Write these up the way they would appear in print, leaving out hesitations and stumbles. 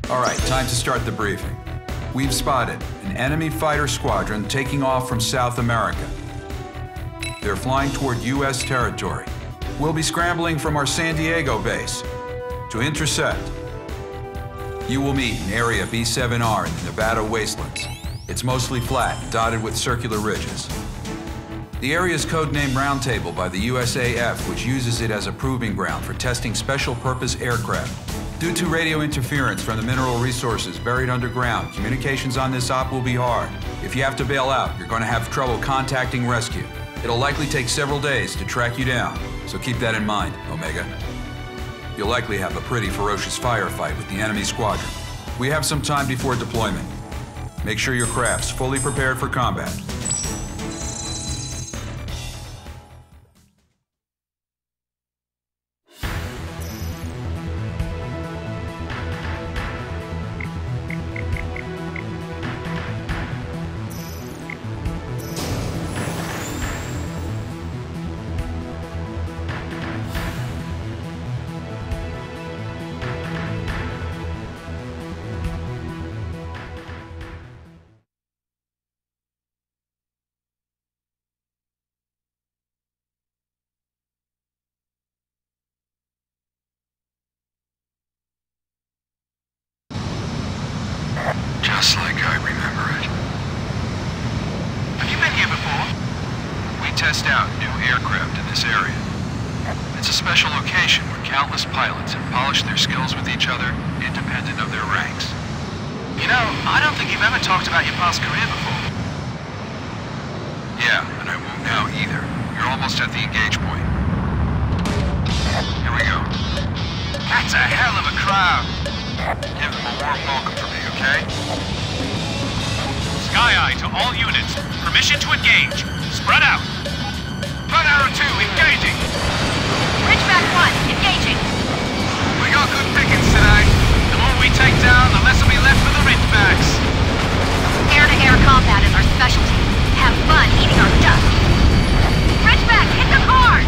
All right, time to start the briefing. We've spotted an enemy fighter squadron taking off from South America. They're flying toward U.S. territory. We'll be scrambling from our San Diego base to intercept. You will meet in Area B7R in the Nevada wastelands. It's mostly flat, dotted with circular ridges. The area is codenamed Roundtable by the USAF, which uses it as a proving ground for testing special-purpose aircraft. Due to radio interference from the mineral resources buried underground, communications on this op will be hard. If you have to bail out, you're going to have trouble contacting rescue. It'll likely take several days to track you down, so keep that in mind, Omega. You'll likely have a pretty ferocious firefight with the enemy squadron. We have some time before deployment. Make sure your craft's fully prepared for combat. Just like I remember it. Have you been here before? We test out new aircraft in this area. It's a special location where countless pilots have polished their skills with each other, independent of their ranks. You know, I don't think you've ever talked about your past career before. Yeah, and I won't now either. You're almost at the engage point. Here we go. That's a hell of a crowd. Give them a warm welcome for me, okay? Sky Eye to all units. Permission to engage. Spread out. Blood Arrow 2, engaging! Ridgeback 1, engaging. We got good pickings tonight. The more we take down, the less will be left for the Ridgebacks. Air-to-air combat is our specialty. Have fun eating our dust. Ridgeback, hit them hard!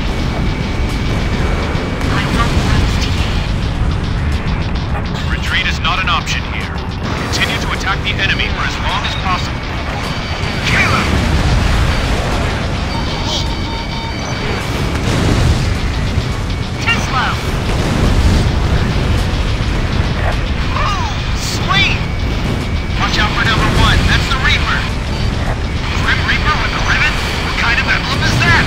I won't lose to you. Retreat is not an option here. Continue to attack the enemy for as long as possible. Kill him! Too slow. Oh, sweet! Watch out for number 1. That's the Reaper. Grim Reaper with the ribbon? What kind of emblem is that?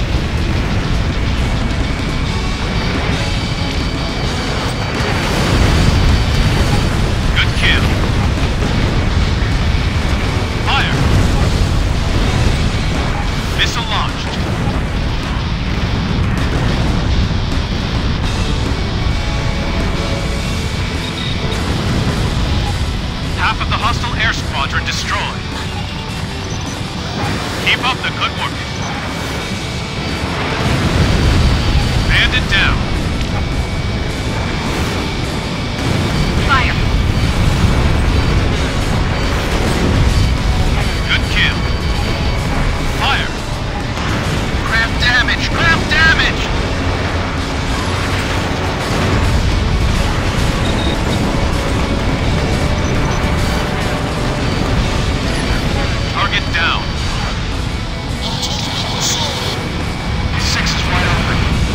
Good kill. Fire. Missile launched. Half of the hostile air squadron destroyed. Keep up the good work. Bandit down. Fire. Good kill. Fire. Craft damage! Craft damage! Target down. 6 is wide open.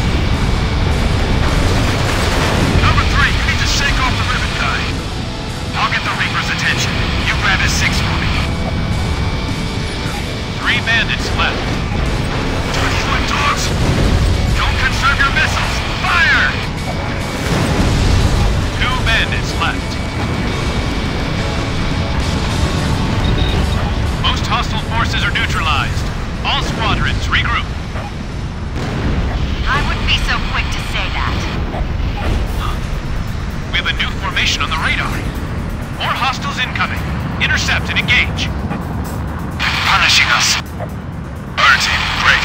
Number 3, you need to shake off the ribbon guy. I'll get the Reaper's attention. You grab his 6 for me. 3 bandits left. 21 dogs! Don't conserve your missiles! Fire! 2 bandits left. Most hostile forces are neutralized. All squadrons, regroup. I wouldn't be so quick to say that. We have a new formation on the radar. More hostiles incoming. Intercept and engage. Punishing us. Burn team, great.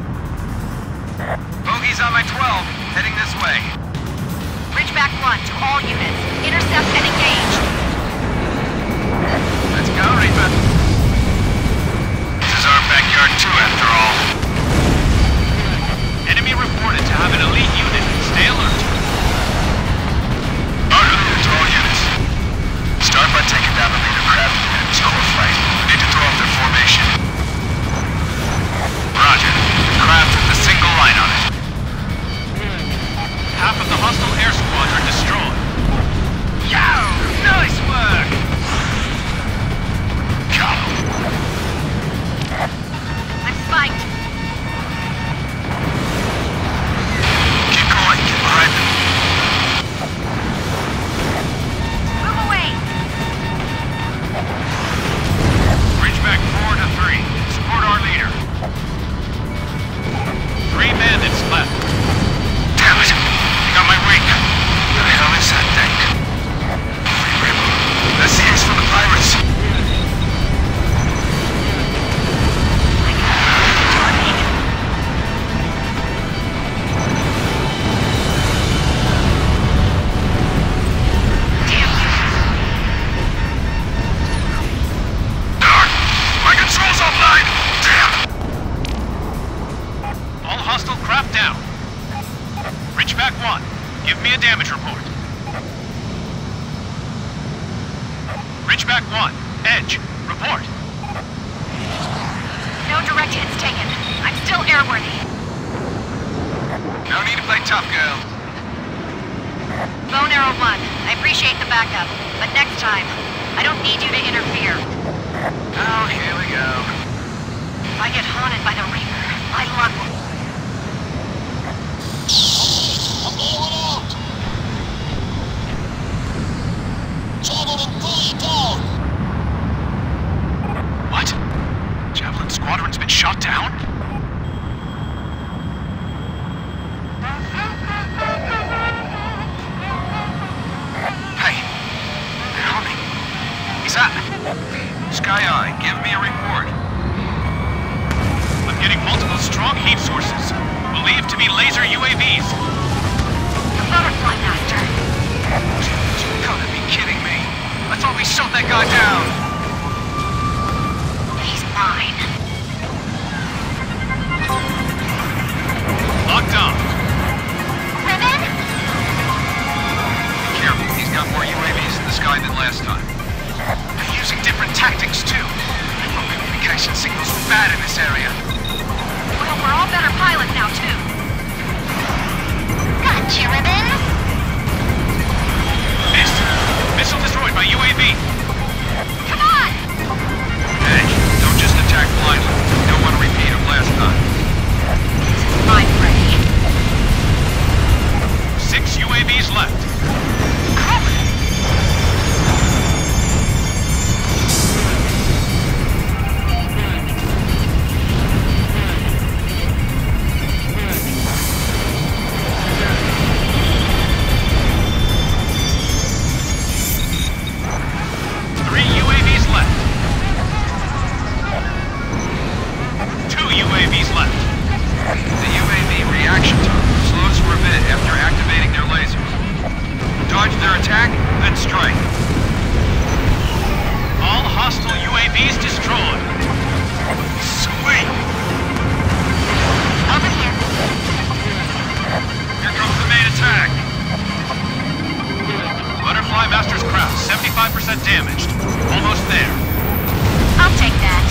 Bogey's on my 12, heading this way. Ridgeback 1 to all units. Intercept and engage. Let's go, Reaper. This is our backyard too, after all. Enemy reported to have an elite unit. Stay alert. Alert to all units. taking down the leader craft in enemy's core flight. We need to throw off their formation. Roger. Craft with a single line on it. Half of the hostile air squadron destroyed. Yo! Nice work! Come. I'm spiked. Keep going. Get behind them. Move away. Ridgeback 4 to 3. Support our leader. 3 bandits left. Damn it! I got my wing. Where the hell is that thing? That's the ace from the pirates. Darn! My controls offline! Damn! All hostile craft down. Ridgeback 1, give me a damage report. Ridgeback 1, Edge, report. No direct hits taken. I'm still airworthy. No need to play tough, girl. Bone Arrow 1, I appreciate the backup, but next time, I don't need you to interfere. Oh, here we go. If I get haunted by the Reaper, my luck will... What? Javelin squadron's been shot down? Hey, they're humming. Is that... Sky Eye, give me a report. I'm getting multiple strong heat sources, believed to be laser UAVs. The Butterfly Master. You gotta be kidding me. I thought we shot that guy down. He's mine. Locked on. Ribbon? Be careful, he's got more UAVs in the sky than last time. They're using different tactics, too. Our communication signals are bad in this area. Well, we're all better pilots now, too. Gotcha, Ribbon. Missed. Missile destroyed by UAV. Come on! Hey, don't just attack blindly. We don't want to repeat of last time. I'm ready. 6 UAVs left. Damaged. Almost there. I'll take that.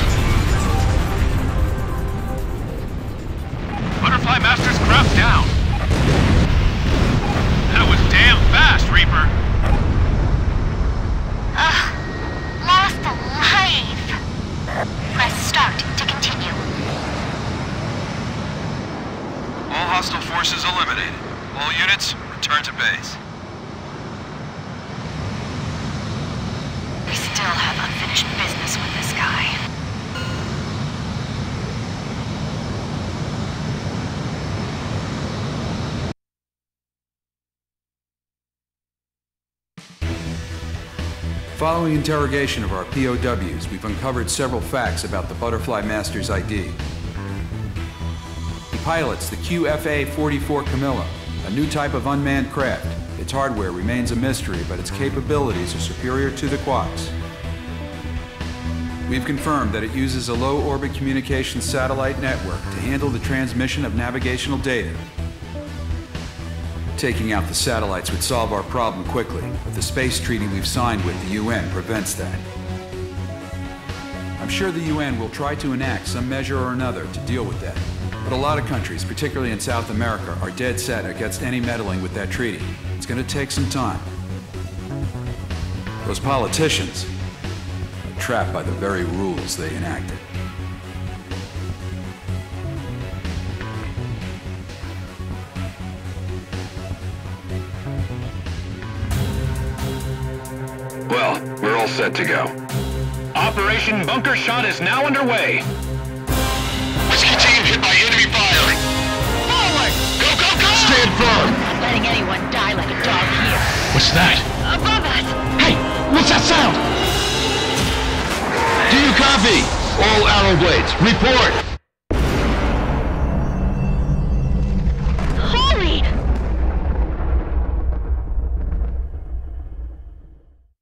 Butterfly Master's craft down. That was damn fast, Reaper. Lost alive. Press start to continue. All hostile forces eliminated. All units, return to base. We still have unfinished business with this guy. Following interrogation of our POWs, we've uncovered several facts about the Butterfly Master's ID. He pilots the QFA-44 Camilla, a new type of unmanned craft. Its hardware remains a mystery, but its capabilities are superior to the Quack's. We've confirmed that it uses a low-orbit communications satellite network to handle the transmission of navigational data. Taking out the satellites would solve our problem quickly, but the space treaty we've signed with the UN prevents that. I'm sure the UN will try to enact some measure or another to deal with that. But a lot of countries, particularly in South America, are dead set against any meddling with that treaty. It's going to take some time. Those politicians are trapped by the very rules they enacted. Well, we're all set to go. Operation Bunker Shot is now underway. Whiskey team hit by enemy fire. Forward! Go, go, go! Stand firm! Not letting anyone die like a dog here. What's that? Above us! Hey, what's that sound? Do you copy? All arrow blades, report!